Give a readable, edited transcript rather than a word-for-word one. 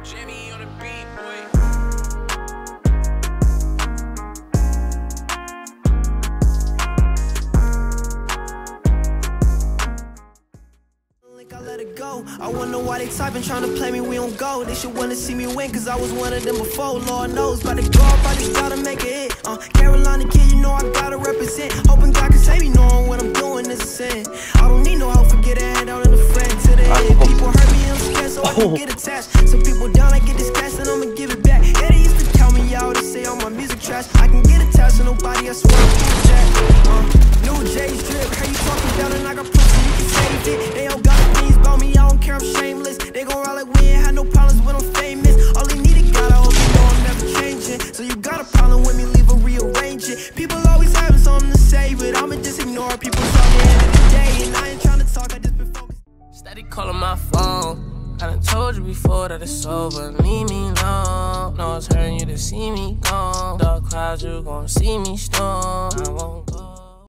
Jimmy on the beat, boy. I let it go. I wonder why they typing, trying to play me, we don't go. They should wanna see me win, cause I was one of them before. Lord knows, about to go up, I just gotta make it hit. Carolina kid, you know I gotta represent. Hoping God can save me, knowing what I'm doing is a sin. I don't need no help, forget it, head out in the friend to the end. People hurt me, I'm scared, so I can get attached. Some people down, I get this cash, and I'ma give it back. Yeah, they used to count me out, they say all my music trash. I can get attached to nobody, I swear I can't jack. New J's drip, heard you talking down and I got pussy, you can save it. They all got things about me, I don't care, I'm shameless. They gon' ride like we ain't had no problems when I'm famous. All they need is God, I hope you know I'm never changing. So you got a problem with me, leave or rearrange it. People always having something to say, but I'ma just ignore people talking at the end of the day. And I ain't trying to talk, I just been focused. Steady calling my phone. I done told you before that it's over, leave me alone. No, it's hurting you to see me gone. Dark clouds, you gon' see me storm. I won't